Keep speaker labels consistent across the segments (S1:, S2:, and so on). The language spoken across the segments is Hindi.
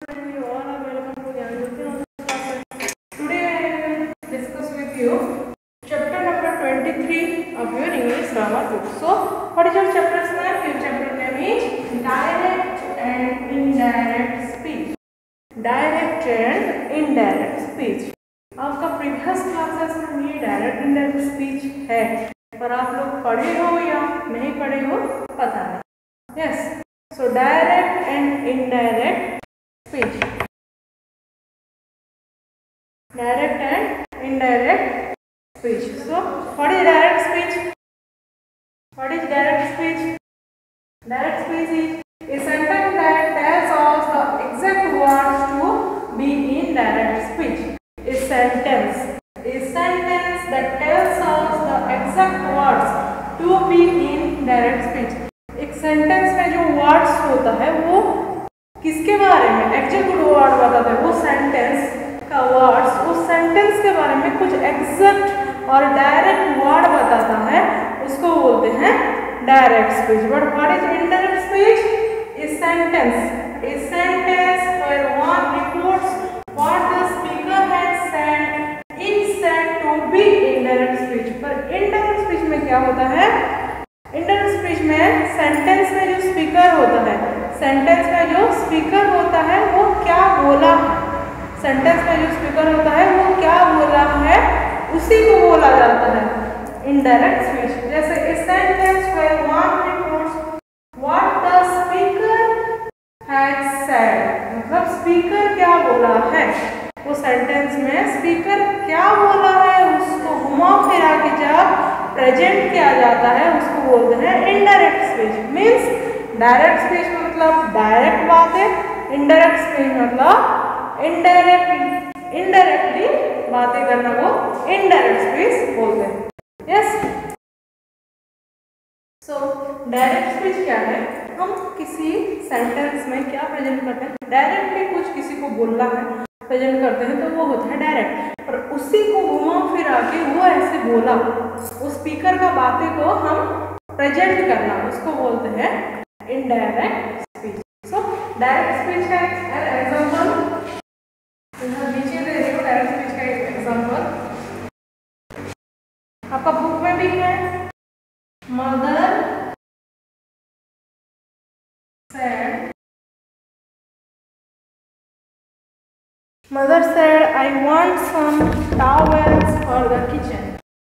S1: You all are welcome to the Ayurveda class. Today I will discuss with you chapter number 23 of your English grammar book. So, what is your chapter's name? Your chapter name is Direct and Indirect Speech. Direct and Indirect Speech. आपका प्रीवियस क्लासेस में ये डायरेक्ट इनडायरेक्ट स्पीच है, पर आप लोग पढ़े हो या नहीं पढ़े हो पता नहीं. Yes, so direct and indirect speech. Direct and indirect speech. So, what is direct speech? What is direct speech? Direct speech is a sentence that tells us the exact words to be in direct speech. A sentence that tells us the exact words to be in direct speech. एक सेंटेंस में जो वर्ड्स होता है वो किसके बारे में एग्जैक्ट वर्ड बताता है, वो सेंटेंस का वर्ड्स उस सेंटेंस के बारे में कुछ एग्जैक्ट और डायरेक्ट वर्ड बताता है, उसको बोलते हैं direct speech. But what is indirect speech? A sentence where one reports what the speaker has said is said to be indirect speech. पर इनडायरेक्ट स्पीच में क्या होता है? इनडायरेक्ट स्पीच में सेंटेंस में जो स्पीकर होता है, सेंटेंस में जो स्पीकर होता है वो क्या बोला है, सेंटेंस में जो स्पीकर होता है वो क्या बोला है उसी को बोला जाता है इनडायरेक्ट स्पीच. जैसे a sentence where one reports what the speaker has said, मतलब स्पीकर क्या बोला है, वो सेंटेंस में स्पीकर क्या बोला है उसको घुमा फिरा के जब प्रेजेंट किया जाता है उसको बोलते हैं indirect speech. Means direct speech मतलब डायरेक्ट बातें, इनडायरेक्ट स्पीच मतलब इनडायरेक्टली बातें करना को इनडायरेक्ट स्पीच बोलते हैं. यस, सो डायरेक्ट स्पीच क्या है? हम किसी सेंटेंस में क्या प्रेजेंट करते हैं, डायरेक्टली कुछ किसी को बोलना है प्रेजेंट करते हैं तो वो होता है डायरेक्ट. और उसी को घुमा फिरा के वो ऐसे बोला, उस स्पीकर का बातें को हम प्रेजेंट करना उसको बोलते हैं indirect speech. So direct speech का एग्जांपल नीचे दे रही हूँ. डायरेक्ट स्पीच का एक एग्जांपल आपका बुक में भी है. Mother said, I want some towels for the kitchen.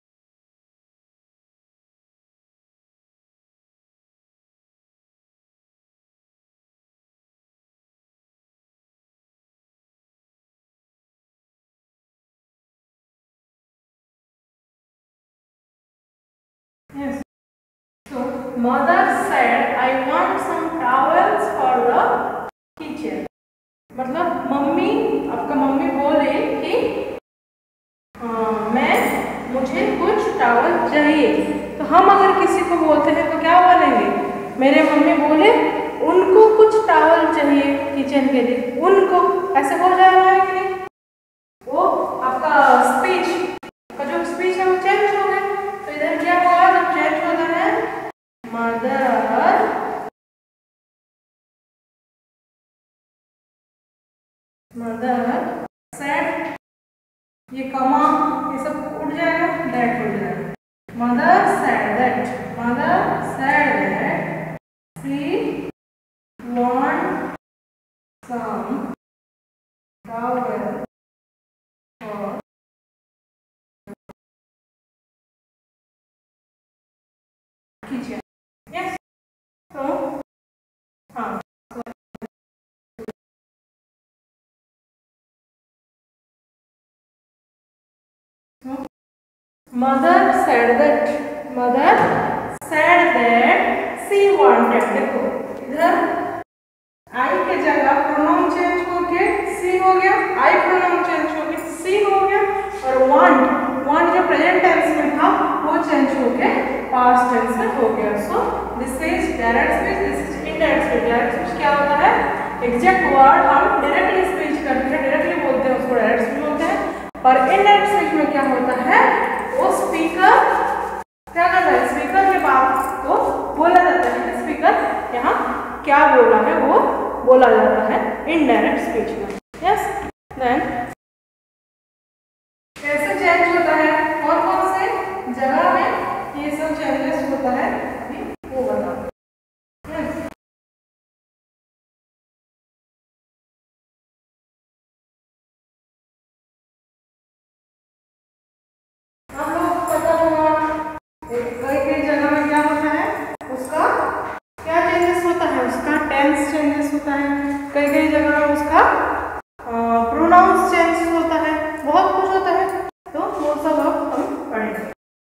S1: Yes. So, mother said, I want some towels for the kitchen. मतलब मम्मी, आपका मम्मी बोले कि मुझे कुछ टावल चाहिए. तो हम अगर किसी को बोलते हैं तो क्या बोलेंगे? मेरे मम्मी बोले उनको कुछ टावल चाहिए किचन के लिए. उनको ऐसे हो जाएगा कि नहीं? वो आपका स्पीच का जो स्पीच है वो चेंज हो गया. तो इधर क्या होगा जब चेंज होता है? मदर सेड, ये कमा ये सब उड़ जाएगा, दैट हो जाएगा. Mother said that she want some towel for kitchen. Yes, तो हाँ, Mother said that she wanted. देखो इधर I के जगह प्रोनाउन चेंज होके सी हो गया, I प्रोनाउन चेंज होके सी हो गया, और want जो प्रेजेंट टेंस में था वो चेंज होके पास्ट टेंस में हो गया. So this is direct speech, this is indirect speech. Direct speech क्या होता है? एग्जैक्ट वर्ड हम डायरेक्टली स्पीच करते हैं, डायरेक्टली बोलते हैं, उसको डायरेक्ट स्पीच बोलते हैं. और इनडायरेक्ट स्पीच में क्या होता है? वो स्पीकर क्या करता है? स्पीकर के बात को बोला जाता है. स्पीकर यहाँ क्या बोला है वो बोला जाता है इनडायरेक्ट इनडायरेक्ट स्पीच में। यस, देन कैसे चेंज होता है, कौन कौन से जगह में ये सब चेंजेस होता है, अभी वो बताओ। यस, आप लोग पता होगा कई कई जगह में क्या होता है, उसका क्या चेंजेस होता है, उसका टेंस चेंजेस होता है, कई कई जगह में उसका प्रोनाउंस चेंज होता है, बहुत कुछ होता है, तो वो सब अब हम पढ़ेंगे।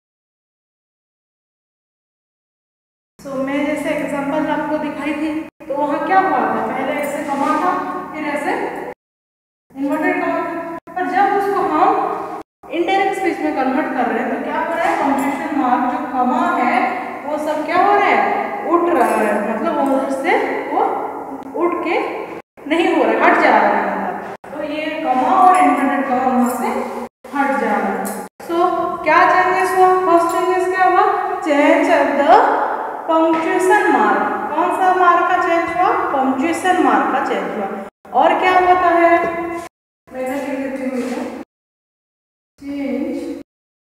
S1: तो मैं जैसे एग्जांपल आपको दिखाई थी, तो वहाँ क्या हुआ था, पहले ऐसे कमा था, फिर ऐसे इन्वर्टेड कमा था, पर जब उसको हम इनडायरेक्ट स्पीच में कन्वर्ट कर रहे हैं तो क्या हो रहा है, पंक्चुएशन मार्क जो कमा है वो सब क्या हो रहा है, उठ रहा है, मतलब उधर से वो उठ के नहीं हो रहा है, हट जा रहा है, मतलब तो ये कमा और इन्वर्टेड कमा वहां से हट जा रहा है। सो क्या चेंजेस हुआ, फर्स्ट चेंजेस क्या हुआ, change of the punctuation mark, कौन सा मार्क का चेंज हुआ, पंक्चुएशन मार्क का चेंज हुआ। और क्या होता है, मैंने लिख देती हूँ, चेंज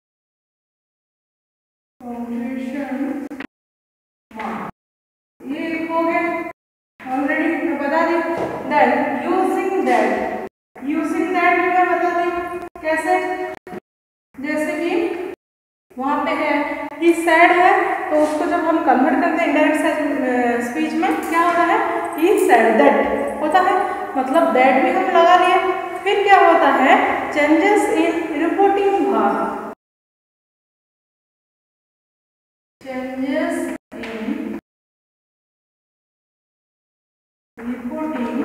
S1: पंक्चुएशन मार्क, ये हो गया ऑलरेडी मैं बता दी। Then using that, using that मैं बता दी कैसे, जैसे कि वहाँ पे है ही सैड है, तो उसको जब हम कन्वर्ट करते हैं इंडायरेक्ट स्पीच में क्या होता है, ही सैड दैट होता है, मतलब दैट भी हम लगा लिए। फिर क्या होता है, चेंजेस इन रिपोर्टिंग भाग, changes in reporting,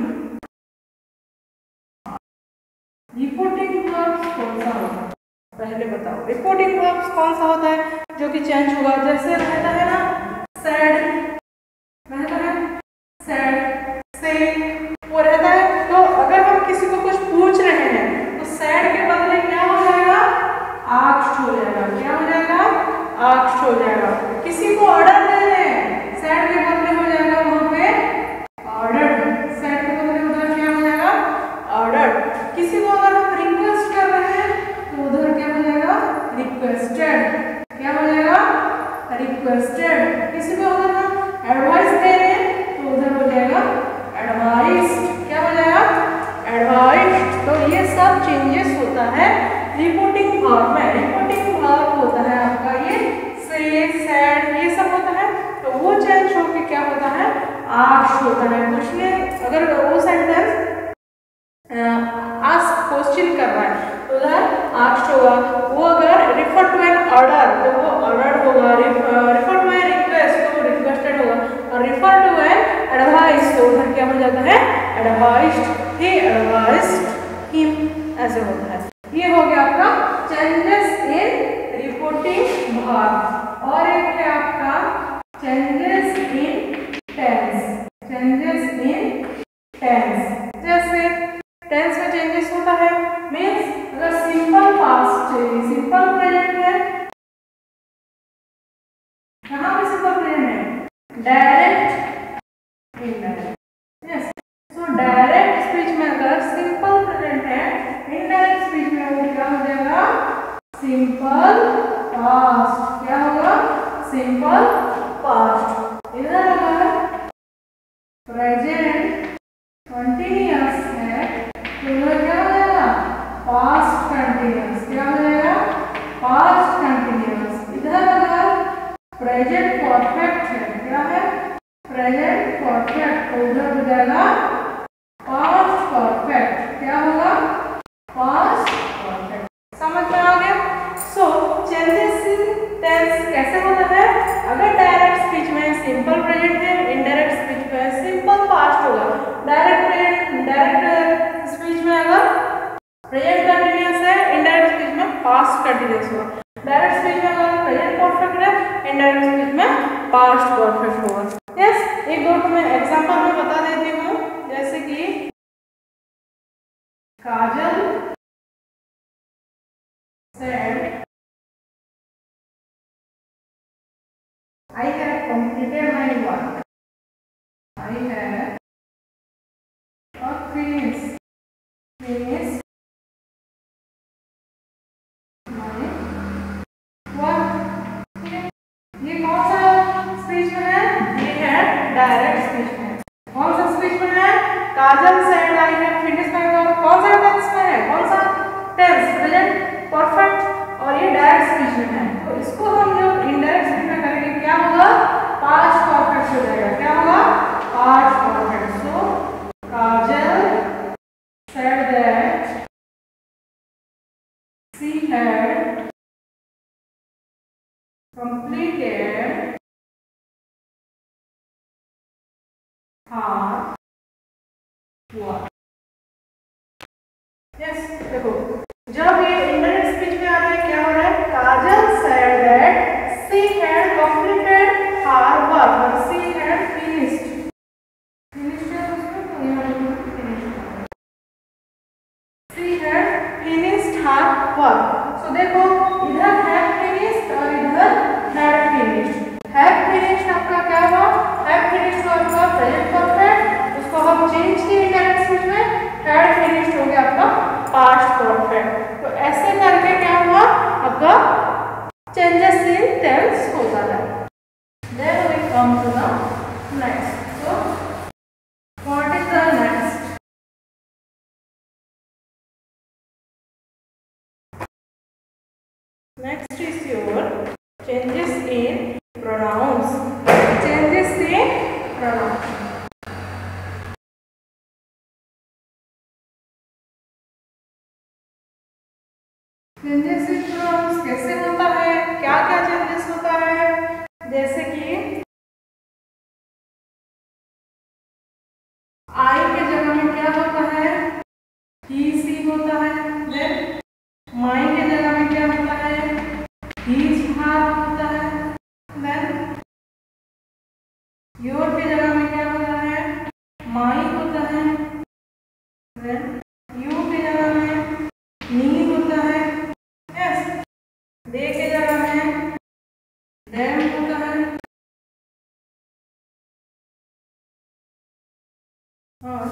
S1: reporting verbs कौन सा होता है, पहले बताओ रिपोर्टिंग वर्ब्स कौन सा होता है जो कि चेंज होगा, जैसे रहता है ना सैड, रहता है सैड से वो रहता है, तो अगर हम किसी को कुछ पूछ रहे हैं तो सैड के बदले क्या हो जाएगा, आस्क्ड हो जाएगा, क्या हो जाएगा, आस्क्ड हो जाएगा। किसी को ऑर्डर दे रहे हैं, सैड के बदले हो जाएगा वहां पे ऑर्डर्ड, सैड के बदले उधर क्या हो जाएगा, ऑर्डर्ड। किसी को अगर हम रिक्वेस्ट कर रहे हैं तो उधर क्या हो जाएगा, रिक्वेस्टेड, क्या हो जाएगा, रिक्वेस्टेड। किसी को अगर हम एडवाइस दे रहे हैं तो उधर हो जाएगा एडवाइस्ड, क्या हो जाएगा, एडवाइस्ड। तो ये सब चेंजेस होता है रिपोर्टिंग वर्ब में। रिपोर्टिंग वर्ब होता है आपका ये से, सैड, ये सब होता है, तो वो चेंज होके क्या होता है, आस्क्ड होता है। पूछने, अगर वो सेंटेंस आस्क क्वेश्चन कर रहा है तो उधर आस्क्ड होगा, वो अगर रिफर टू एन ऑर्डर तो वो ऑर्डर्ड होगा, रिफर टू एन रिक्वेस्ट तो वो रिक्वेस्टेड होगा, और रिफर टू एन एडवाइस तो उधर क्या हो जाता है, एडवाइस्ड, ही एडवाइस्ड हिम, ऐसे होता है। ये हो गया आपका चेंजेस इन रिपोर्टिंग भाग। और एक है आपका changes in tense, changes in tense, जैसे टेंस में चेंजेस होता है, मीन्स अगर सिंपल पास्ट सिंपल प्रेजेंट है, कहाँ पे सिंपल प्रेजेंट है, direct, indirect. Yes, so direct speech में अगर सिंपल प्रेजेंट है, इनडायरेक्ट स्पीच में वो क्या हो जाएगा, सिंपल पास्ट, क्या होगा, सिंपल पास्ट। इधर अगर प्रेजेंट कंटिन्यूअस है तो उधर क्या हो जाएगा, पास्ट कंटिन्यूअस, क्या हो जाएगा, पास्ट कंटिन्यूअस। इधर अगर प्रेजेंट परफेक्ट है, क्या है, प्रेजेंट परफेक्ट, तो उधर हो जाएगा पास्ट परफेक्ट, क्या होगा, पास्ट परफेक्ट। समझ में आ गया। सो चेंजेस इन टेंस कैसे होता है, अगर डायरेक्ट स्पीच में सिंपल प्रेजेंट है, इनडायरेक्ट स्पीच में सिंपल पास्ट होगा। डायरेक्ट स्पीच में अगर प्रेजेंट कंटिन्यूअस है, इनडायरेक्ट स्पीच में पास्ट कंटिन्यूअस होगा। डायरेक्ट स्पीच में अगर प्रेजेंट परफेक्ट है, इनडायरेक्ट स्पीच में पास्ट परफेक्ट होगा। यस, एक दो मैं एग्जांपल में बता देती हूँ, जैसे कि काजल said I have completed my work, I have finished my work। ये कौन सा स्पीच में है? ये है डायरेक्ट स्पीच में। कौन सा स्पीच में है? Kajal said I have finished my work. कौन सा टेंस में है? कौन सा टेंस? Present perfect. और ये डायरेक्ट स्पीच में है। तो इसको हम जब इनडायरेक्ट स्पीच में करेंगे क्या होगा? पास्ट परफेक्ट हो जाएगा। क्या होगा? Past perfect. So Kajal said that she had completed her work। Yes, देखो जब ये इनडायरेक्ट स्पीच में आ रहा है क्या हो रहा है? काजल said that she had completed her work और she had finished है उसमें, तो यहाँ she had finished her work। सो देखो इधर have finished और इधर had finished। have finished आपका क्या हुआ? have finished आपका प्रेजेंट परफेक्ट, उसको हम चेंज किए इनडायरेक्ट स्पीच में, had finished हो गया आपका पास्ट परफेक्ट। तो ऐसे करके क्या हुआ? आपका चेंजेस इन टेंस होता है। Then we come to the next. So what is the next? Next is your changes in pronouns। changes in pronouns। changes in pronouns कैसे होता है? क्या क्या चेंजेस होता है? जैसे कि I के जगह में क्या होता है? he she होता है। then my के जगह में क्या होता है? his her होता है। then your के जगह में क्या होता है? my होता है। then you के जगह में me होता है। yes, they के जगह में them होता है। और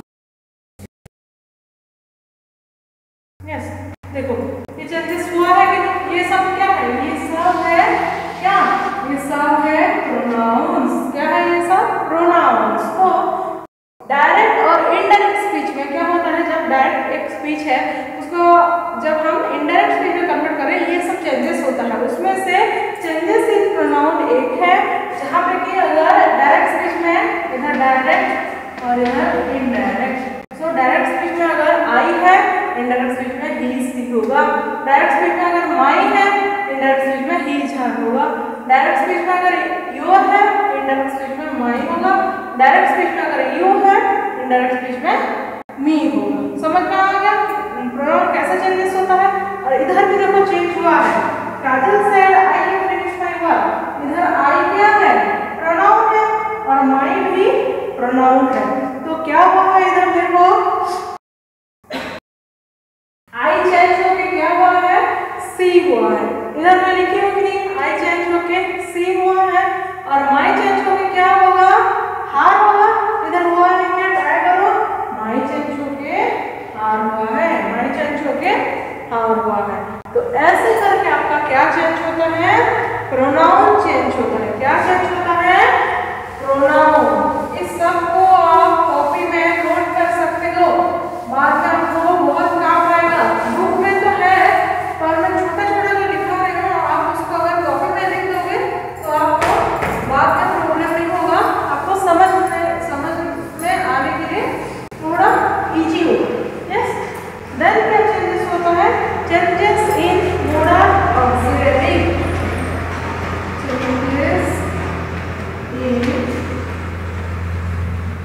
S1: यस, देखो ये चेंजेस हुआ है कि नहीं? ये सब क्या है? ये सब है क्या? ये सब है प्रोनाउंस। क्या है ये सब? प्रोनाउंस। तो डायरेक्ट और इनडायरेक्ट स्पीच में क्या होता है? जब डायरेक्ट एक स्पीच है उसको जब हम इनडायरेक्ट स्पीच में कन्वर्ट करें ये सब चेंजेस होता है। उसमें से चेंजेस इन प्रोनाउन एक है जहाँ पे कि अगर डायरेक्ट स्पीच में इधर डायरेक्ट और इधर इनडायरेक्ट। सो डायरेक्ट स्पीच में अगर आई है, इनडायरेक्ट स्पीच में ही सी होगा। डायरेक्ट स्पीच में अगर माई है, इनडायरेक्ट स्पीच में ही हर होगा। डायरेक्ट स्पीच में अगर योर है, इनडायरेक्ट स्पीच में माई होगा। डायरेक्ट स्पीच में अगर यू है, इनडायरेक्ट स्पीच में मी होगा। समझ में आ गया प्रोनाउन कैसे चेंजेस होता है? और इधर भी देखो चेंज हुआ है। Kajal said I have finished my work. इधर आई क्या है? प्रोनाउन है और माई भी प्रोनाउन है। तो क्या हुआ है इधर देखो? आई चेंज होके क्या हुआ है? सी हुआ है। इधर मैं लिखी हूँ कि नहीं? आई चेंज होके सी हुआ है और माई चेंज होके क्या होगा? हार होगा। इधर हुआ है क्या? ट्राई करो। माई चेंज होके हार हुआ है। माई चेंज होके हार हुआ है। तो ऐसे करके आपका क्या चेंज होता है? प्रोनाउन चेंज होता है। क्या चेंज होता है? प्रोनाउन। इस सब को आप कॉपी में नोट कर सकते हो, बाद में आपको बहुत काम आएगा। बुक में तो है पर मैं छोटा छोटा जो लिखा रही हूँ, आप उसको अगर कॉपी में लिख दोगे तो आपको बाद में प्रॉब्लम नहीं होगा। आपको समझ में आने के लिए थोड़ा इजी होगा। यस, देन क्या चेंजेस होता है? Changes in modal auxiliary. Changes in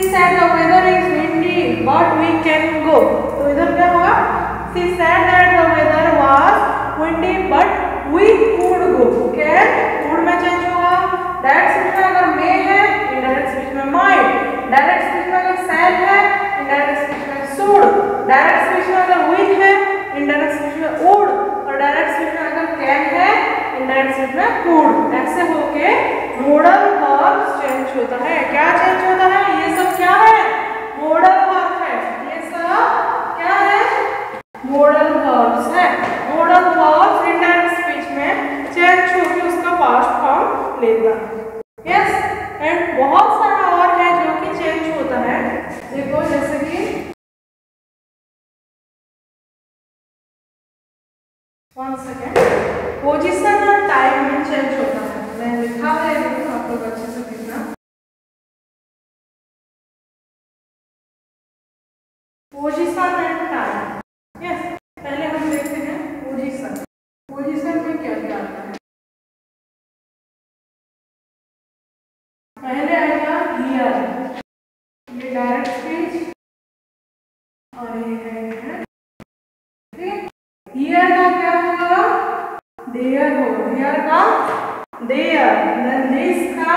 S1: said the weather is windy but we can go. तो इधर क्या होगा? She said that the weather was windy but we could go. Can could में चेंज होगा. डायरेक्ट स्पीच में अगर may है, इनडायरेक्ट स्पीच में might. डायरेक्ट स्पीच में अगर shall है, इनडायरेक्ट स्पीच में should. डायरेक्ट स्पीच में अगर will है, इनडायरेक्ट स्पीच में would. और डायरेक्ट स्पीच में अगर can है, इनडायरेक्ट स्पीच में could. ऐसे होके मोडल वर्ब चेंज होता है. क्या चेंज होता है? ये सब क्या है? मोडल वर्ब है. ये सब क्या है? मोडल वर्ब्स है. मोडल वर्ब्स इनडायरेक्ट स्पीच में चेंज होकर उसका पास्ट फॉर्म लेता है. यस, एंड बहुत सारा और है जो कि चेंज होता है. देखो जैसे कि वन सेकेंड, पोजीशन और टाइम में चेंज होता है. मैं लिखा दे रही हूँ, आप लोग अच्छे से देखना. Position and time. यस, पहले हम देखते हैं पोजीशन. पोजीशन में क्या क्या आता है? पहले आएगा हियर. ये डायरेक्ट स्पीच और ये है. हियर का क्या होगा? देयर होगा. हियर का देयर. देन दिस का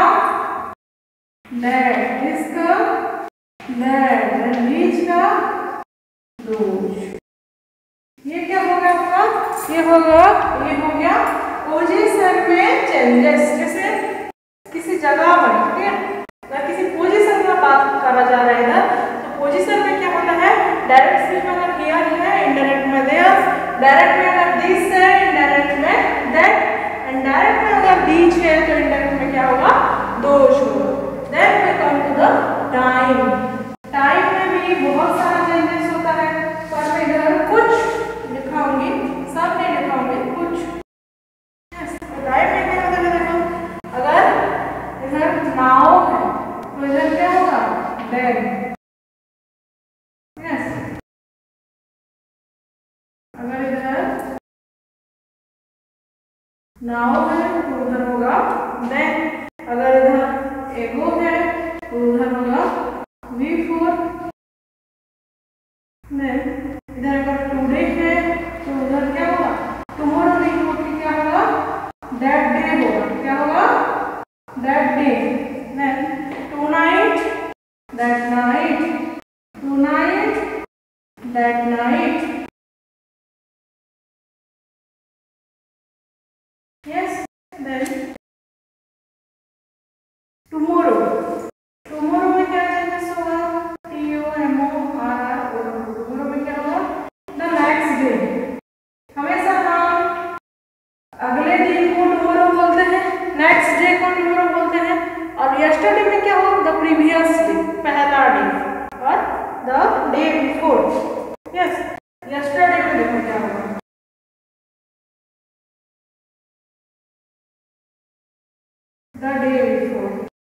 S1: दैट. दिस का दैट. देन रीच का दोज. ये क्या होगा आपका? ये होगा, ये हो गया पोजीशन में चेंजेस. जैसे किसी जगह पर, ठीक है, या किसी पोजीशन का बात करा जा रहा है इधर, तो पोजीशन में क्या होता है? डायरेक्ट स्पीच में अगर हियर है, इनडायरेक्ट में देयर. डायरेक्ट में अगर दिस है, इनडायरेक्ट में दैट. एंड डायरेक्ट में अगर दीज है तो इनडायरेक्ट में क्या होगा? दोज होगा. Then we come to the time. Time में भी बहुत सारा चेंजेस होता है. पर मैं इधर कुछ लिखाऊंगी, सब नहीं लिखाऊंगी, कुछ. टाइम में क्या होता है? देखो, अगर इधर नाउ है तो इधर क्या होगा? देन. यस, अगर इधर नाउ है तो उधर होगा देन. अगर इधर एगो है तो उधर होगा बिफोर. देन इधर अगर टुडे है तो उधर क्या होगा? टुमारो नहीं होगी, क्या होगा? दैट डे होगा. क्या होगा? That day. Then tonight, that night. Tonight, that night. Yes, then tomorrow. Tomorrow में क्या चेंजेस होगा? TOMORROW. tomorrow में क्या होगा? The next day. हमेशा हम अगले दिन को tomorrow बोलते हैं, next day को tomorrow बोलते हैं. और yesterday में क्या होगा? The previous day, पहला दिन. और the day before. Yes, yesterday में देखो क्या होगा? The day before.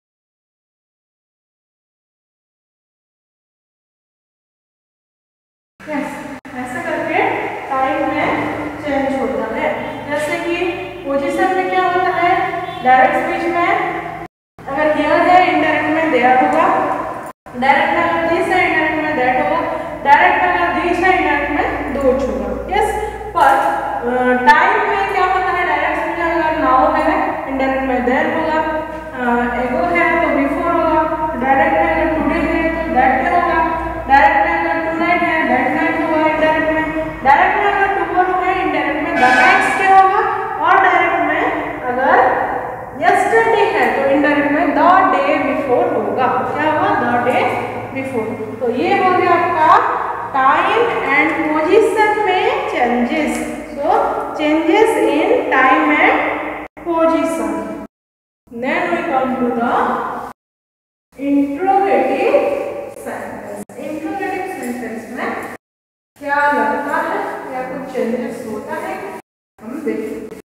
S1: Yes, ऐसा करके टाइम में चेंज होता है. जैसे कि पोजीशन में क्या होता है? डायरेक्ट स्पीच में अगर हियर है, इनडायरेक्ट में देयर होगा. डायरेक्ट में अगर दिस है, इनडायरेक्ट में दैट होगा. डायरेक्ट में अगर दिस है, इनडायरेक्ट में दोज होगा. यस, पर टाइम में क्या होता है? डायरेक्ट स्पीच में अगर नाउ है, इनडायरेक्ट में देयर होगा. एगो है तो बिफोर होगा. डायरेक्ट में अगर टुडे है तो दैट डे होगा. डायरेक्ट में अगर टुनाइट है, दैट नाइट होगा. इनडायरेक्ट में अगर टुमारो है, इनडायरेक्ट में द नेक्स्ट डे होगा. और डायरेक्ट में अगर यस्टरडे है तो इनडायरेक्ट में द डे बिफोर होगा. क्या होगा? The day before. तो ये हो गया आपका टाइम एंड पोजीशन में changes. So changes in time and position. Then we come to the interrogative sentence. Interrogative sentence में क्या लगता है या कुछ चेंजेस होता है, हम देखते हैं.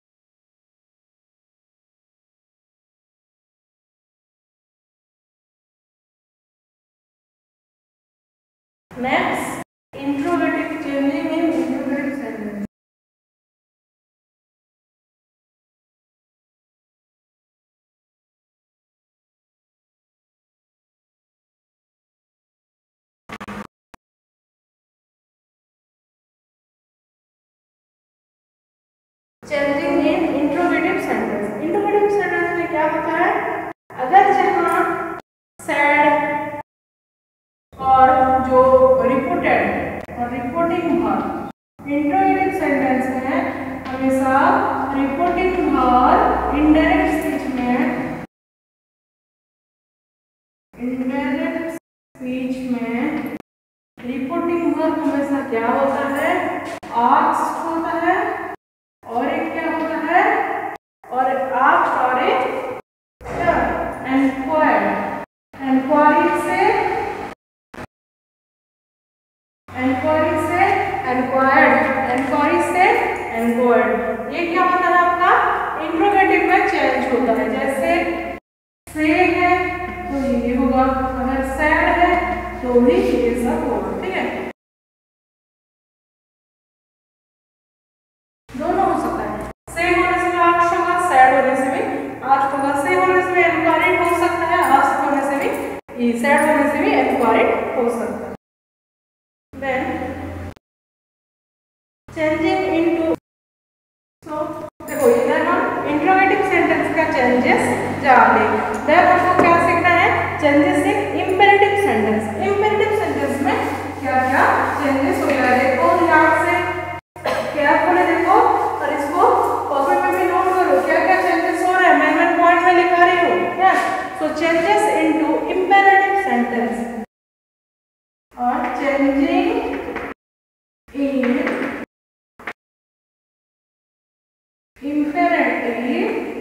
S1: Next, interrogative changing in interrogative sentence. Changing in interrogative sentence. Interrogative sentence में क्या होता है, अगर जहाँ सैड और जो रिपोर्टेड और रिपोर्टिंग वर्ब, इंट्रोगेटिव सेंटेंस में हमेशा रिपोर्टिंग वर्ब इनडायरेक्ट स्पीच में रिपोर्टिंग वर्ब हमेशा क्या होता है, आस्क्ड होता है, और एक क्या होता है, और आस्क्ड और एक क्या, एनक्वायर्ड। एनक्वायरी से एनक्वायर्ड, एनक्वायरी से एनक्वायर्ड, ये क्या होता है आपका इंट्रोगेटिव में चेंज होता है। जैसे से है तो ये होगा, अगर सैड है तो भी ये सब होगा, ठीक है, दोनों हो सकता है। से होने से भी आस्क्ड होगा, सैड होने से भी आस्क्ड होगा, से होने से भी एनक्वायर्ड हो सकता है, आस्क्ड होने से भी, सैड होने से भी एनक्वायर्ड हो सकता है। देन चेंजिंग इनटू, सो देखो इधर हम इंट्रोगेटिव सेंटेंस का चेंजेस जान लेंगे। देन हमको क्या सीखना है, changes in imperative sentence. Imperative sentence में क्या क्या चेंजेस हो रहा है, देखो ध्यान से, केयरफुली देखो और इसको कॉपी पे भी नोट करो क्या क्या चेंजेस हो रहे हैं, मैं पॉइंट में लिखा रही हूँ, क्या। So changes into imperative sentence और चेंजिंग इन imperative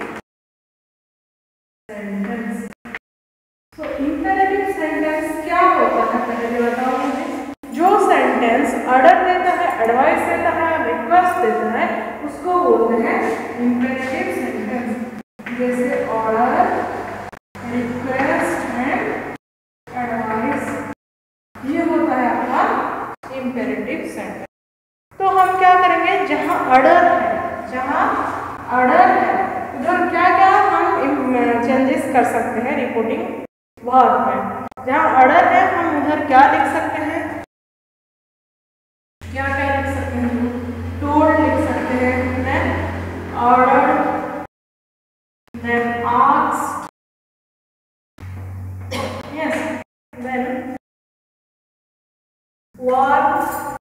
S1: sentence। तो imperative sentence क्या होता है पहले बताओ मुझे। जो सेंटेंस ऑर्डर देता है, एडवाइस देता है, रिक्वेस्ट देता है, उसको बोलते हैं imperative sentence। जैसे ऑर्डर, रिक्वेस्ट एंड एडवाइस, ये होता है आपका imperative sentence। तो हम क्या करेंगे, जहाँ ऑर्डर है, जहाँ ऑर्डर है उधर क्या क्या हम चेंजेस कर सकते हैं रिपोर्टिंग वर्ब में। जहाँ ऑर्डर है हम उधर क्या लिख सकते हैं, क्या क्या लिख सकते हैं, टोल्ड लिख सकते हैं, then order, then asked, yes, then was,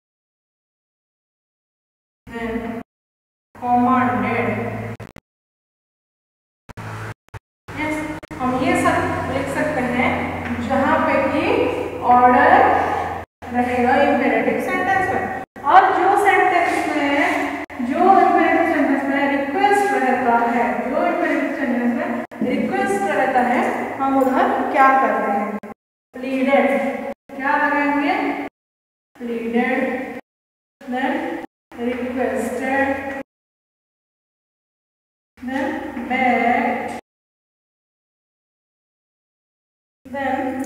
S1: then commanded, yes, हम ये सब लिख सकते हैं जहाँ पे कि ऑर्डर रहेगा इंपेरेटिव सेंटेंस में। और जो सेंटेंस में, जो इंपेरेटिव सेंटेंस में रिक्वेस्ट रहता है, जो इंपेरेटिव सेंटेंस में रिक्वेस्ट रहता है, हम उधर क्या करते हैं, प्लीडेड, क्या लगाएंगे, pleaded, then requested, then begged, then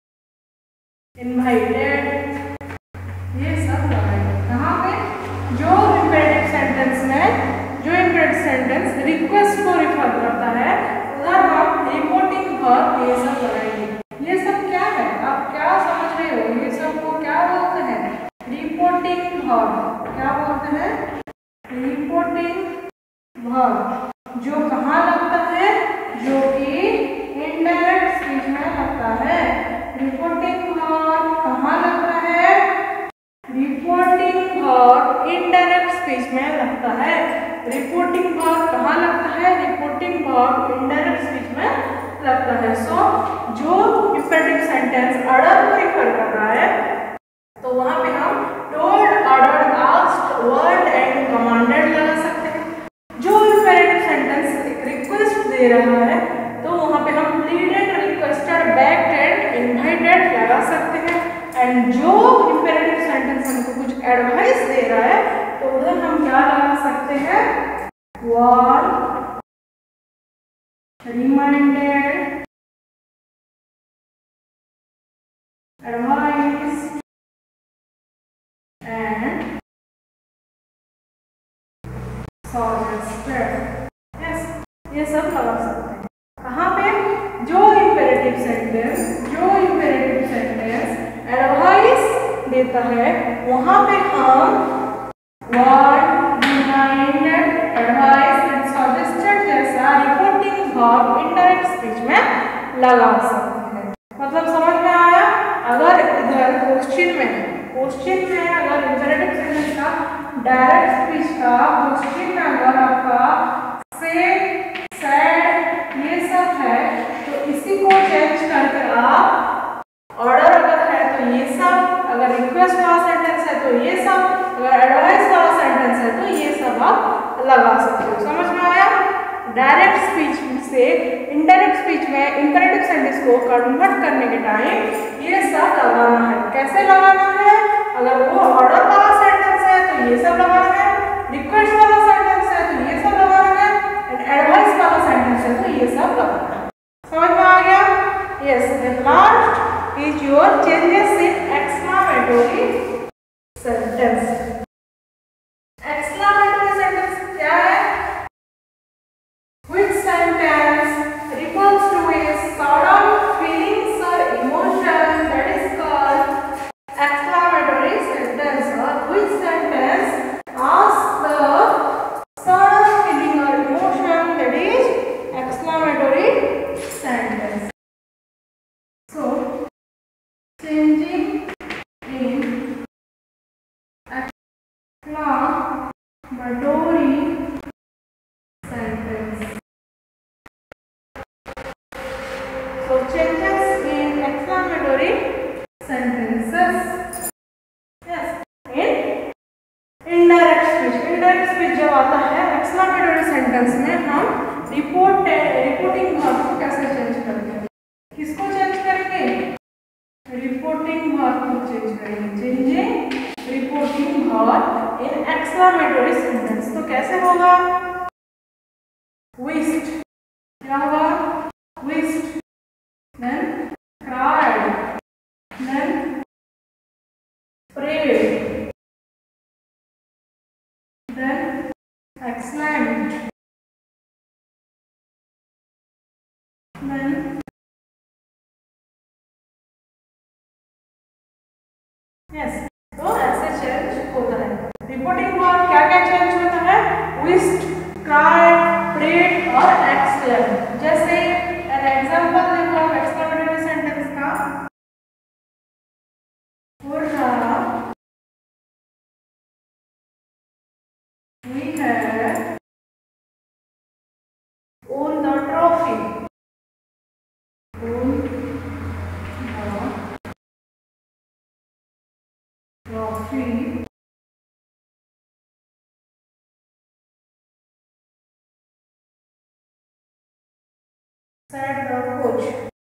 S1: invited, ये सब लगाएंगे कहाँ पे, जो imperative sentence में, जो imperative sentence रिक्वेस्ट को रिफर करता है उधर हम रिपोर्टिंग वर्ब ये सब लगाएंगे। ये सब क्या है, आप क्या समझ रहे हो, ये सब को क्या बोलते हैं, रिपोर्टिंग वर्ब। क्या बोलते हैं, रिपोर्टिंग वर्ब, जो कहाँ लगता है, जो कि इनडायरेक्ट स्पीच में लगता है। रिपोर्टिंग वर्ब कहाँ लगता है, रिपोर्टिंग वर्ब इनडायरेक्ट स्पीच में लगता है। रिपोर्टिंग वर्ब कहाँ लगता है, रिपोर्टिंग वर्ब इनडायरेक्ट स्पीच में लगता है। सो जो इंपेरेटिव सेंटेंस ऑर्डर को रिफर कर रहा है तो वहां पे हम told, ordered, asked, word and commanded लगा सकते हैं। जो इंपेरेटिव सेंटेंस एक रिक्वेस्ट दे रहा है तो वहां पे हम pleaded, requested, begged and invited लगा सकते हैं। एंड जो इंपेरेटिव सेंटेंस हमको कुछ एडवाइस दे रहा है तो उधर हम क्या लगा सकते हैं, warn, reminded, advice and suggested, yes, ये सब लगा सकते हैं। कहाँ पे, जो इंपेरेटिव सेंटेंस एडवाइस देता है वहां पे हम वार्न, रिमाइंडेड लगा सकते हैं। मतलब समझ में आया? अगर इधर क्वेश्चन में अगर इंपेरेटिव सेंटेंस का डायरेक्ट स्पीच का क्वेश्चन में अगर आपका से, सैड ये सब है तो इसी को चेंज करके आप ऑर्डर अगर है तो ये सब, अगर रिक्वेस्ट वाला सेंटेंस है तो ये सब, अगर एडवाइस वाला सेंटेंस है तो ये सब आप लगा सकते हो। समझ में आया? डायरेक्ट स्पीच से इनडायरेक्ट स्पीच में इंपेरेटिव सेंटेंस को कन्वर्ट करने के टाइम ये सब लगाना है। कैसे लगाना है? अगर वो ऑर्डर वाला सेंटेंस है तो ये सब लगाना है, रिक्वेस्ट वाला सेंटेंस है तो ये सब लगाना है, एडवाइस वाला सेंटेंस है तो ये सब लगाना है। समझ में आ गया? Yes. Then last is your changes in exclamatory sentence. Exclamatory sentence क्या है? Which sentence refers to a sort of feelings or emotion that is called exclamatory sentence, or which sentence asks the sort of feeling or emotion that is exclamatory sentence. So, changing in exclamatory sentence. So changes in exclamatory sentences. Yes. In indirect speech. Indirect speech जब आता है exclamatory sentence में हम रिपोर्टिंग वर्ब को कैसे चेंज करेंगे? किसको चेंज करेंगे? रिपोर्टिंग वर्ब को चेंज करेंगे। Changing reporting verb in exclamatory sentence। तो कैसे होगा? Wished. क्या होगा? Wished. Then cried. Then prayed. Then exclaimed. Then yes. तो ऐसे चेंज होता है। रिपोर्टिंग वर्ब क्या क्या चेंज होता है? Wished, cried, prayed और exclaimed। जैसे an example देखो exclamatory sentence का, Hurrah, we have won the trophy. Won the trophy. Said the coach.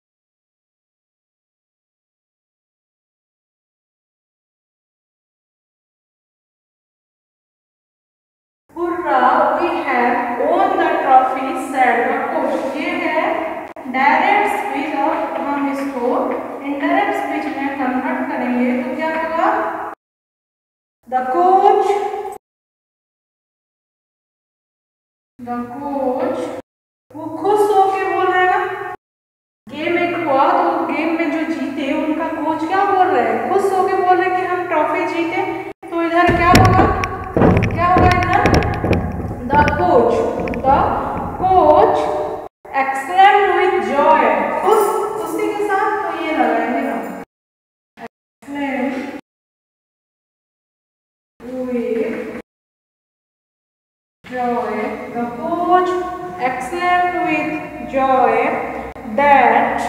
S1: Hurrah, we have won the trophy, said the coach. ये है डायरेक्ट स्पीच और हम इसको इनडायरेक्ट स्पीच में कन्वर्ट करेंगे तो क्या होगा? The coach वो खुश होके बोल रहे हैं ना, गेम एक हुआ तो गेम में जो जीते उनका कोच क्या बोल रहे हैं? खुश होके बोल रहे हैं कि हम ट्रॉफी जीते। तो इधर क्या होगा? इधर the coach exclaimed with joy, खुशी के साथ। तो ये लगाएंगे ना, exclaimed with joy. The coach exclaimed with joy that,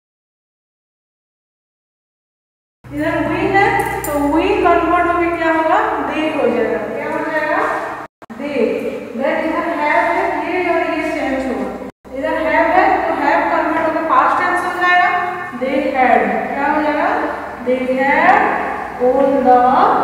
S1: इधर we है तो we कन्वर्ट होके क्या होगा? they हो जाएगा। क्या हो जाएगा? they। then इधर have है, ये और ये चेंज होगा। इधर have है तो have कन्वर्ट होकर पास्ट टेंस हो जाएगा। they had, क्या हो जाएगा? they had won the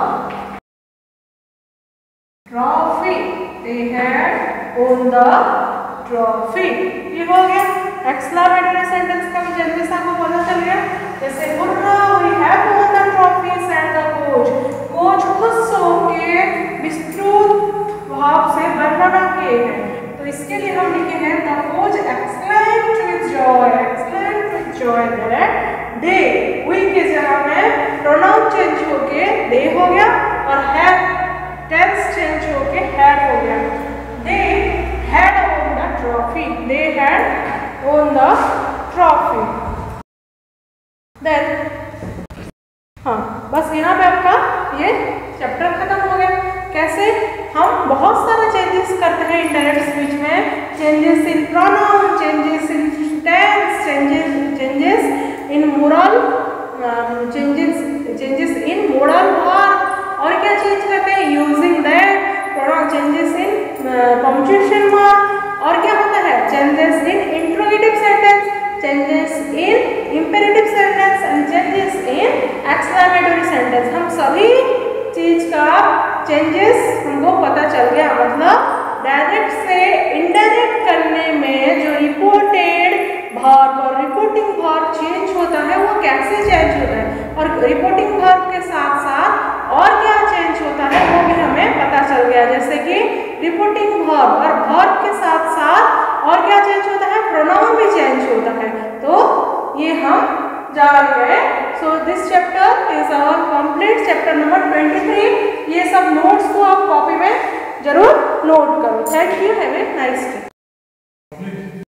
S1: trophy. they had won the trophy। ये हो गया एक्सक्लेमेटरी सेंटेंस का चेंजेस आपको पता चल गया। जैसे Hurrah, we have won the trophy, said the coach। Coach खुश होके विस्तृत भाव से वर्णना किए हैं। तो इसके लिए हम लिखे हैं the coach exclaimed with joy that they, we के जगह में प्रोनाउन चेंज होके they हो गया और have टेंस चेंज होके had हो गया। they had won the trophy। they had won the trophy। Then हाँ, बस यहाँ पे आपका ये चैप्टर खत्म हो गया। कैसे हम बहुत सारे चेंजेस करते हैं इनडायरेक्ट स्पीच में, changes in pronoun, changes in tense, changes in modal, changes in modal verb, और क्या चेंज करते हैं, using that, pronoun changes in punctuation mark, और क्या होता है, changes in interrogative sentence, changes in imperative sentence and changes in exclamatory sentence. हम सभी चीज का चेंजेस हमको पता चल गया। मतलब डायरेक्ट से इनडायरेक्ट करने में जो रिपोर्टेड वर्ब और रिपोर्टिंग वर्ब चेंज होता है वो कैसे चेंज होता है, और रिपोर्टिंग वर्ब के साथ साथ और क्या चेंज होता है वो भी हमें पता चल गया। जैसे कि रिपोर्टिंग वर्ब और वर्ब के साथ साथ और क्या चेंज होता है, प्रोनाउन भी चेंज होता है। तो ये हम जान गए। So this chapter is our complete, chapter number 23। ये सब नोट्स को आप कॉपी में जरूर नोट करो। Thank you, have a nice day.